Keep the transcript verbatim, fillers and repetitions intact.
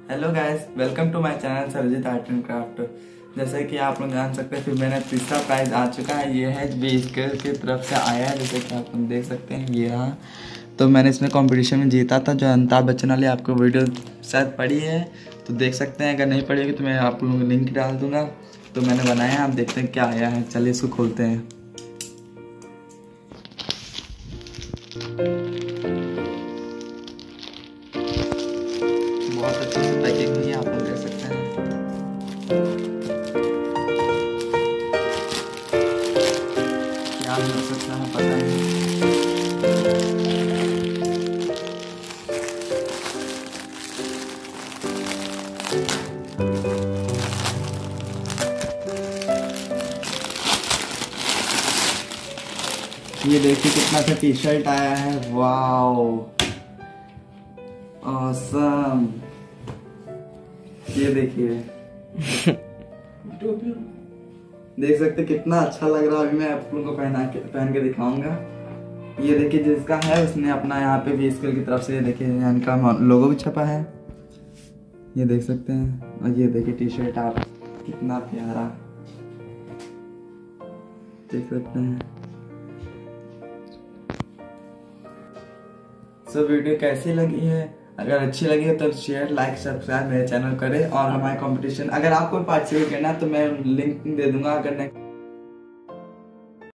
Hello guys, welcome to my channel Sarjeet art and craft. जैसे कि आप लोग जान सकते हैं, फिर मेरा तीसरा प्राइज आ चुका है। ये है बी स्क्वायर की तरफ से आया है, जैसे कि आप लोग देख सकते हैं। ये रहा। तो मैंने इसमें कंपटीशन में जीता था, जो अमिताभ बच्चन वाली आपको वीडियो शायद पड़ी है तो देख सकते हैं। अगर नहीं पड़ेगी तो मैं आप लोगों को लिंक डाल दूँगा। तो मैंने बनाया, आप देखते हैं क्या आया है। चलिए इसको खोलते हैं। बहुत अच्छे से पैकिंग हुई है, आप लोग देख सकते हैं। क्या मिल सकता है पता नहीं। ये देखिए कितना अच्छा टी शर्ट आया है। Wow, awesome. ये देखिए देख सकते कितना अच्छा लग रहा है। अभी मैं आप लोगों को पहना के पहन के दिखाऊंगा। ये देखिए जिसका है उसने अपना यहाँ पे भी स्कूल की तरफ से, ये देखिए इनका लोगो भी छपा है, ये देख सकते हैं। और ये देखिए टी शर्ट, आप कितना प्यारा देख सकते हैं। सो so, वीडियो कैसी लगी है? अगर अच्छी लगी है तो शेयर, लाइक, सब्सक्राइब मेरे चैनल करें। और हमारे कंपटीशन अगर आपको पार्टिसिपेट करना है तो मैं लिंक दे दूंगा। अगर नहीं